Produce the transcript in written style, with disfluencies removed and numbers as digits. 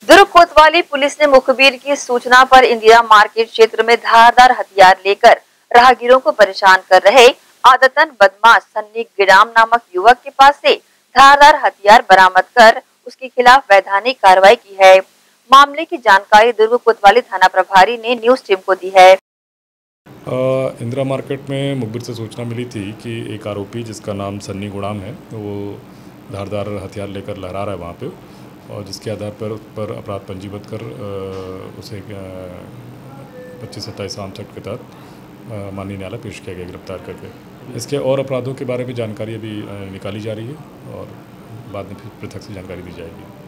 दुर्ग कोतवाली पुलिस ने मुखबिर की सूचना पर इंदिरा मार्केट क्षेत्र में धारदार हथियार लेकर राहगीरों को परेशान कर रहे आदतन बदमाश सन्नी गिडाम नामक युवक के पास से धारदार हथियार बरामद कर उसके खिलाफ वैधानिक कार्रवाई की है। मामले की जानकारी दुर्ग कोतवाली थाना प्रभारी ने न्यूज टीम को दी है। इंदिरा मार्केट में मुखबिर से सूचना मिली थी कि एक आरोपी जिसका नाम सन्नी गुड़ाम है वो धारदार हथियार लेकर लहरा रहा है वहाँ पे, और जिसके आधार पर अपराध पंजीबद्ध कर उसे 25-27 आम एक्ट के तहत माननीय न्यायालय पेश किया गया गिरफ्तार करके। इसके और अपराधों के बारे में जानकारी अभी निकाली जा रही है और बाद में फिर पृथक से जानकारी दी जाएगी।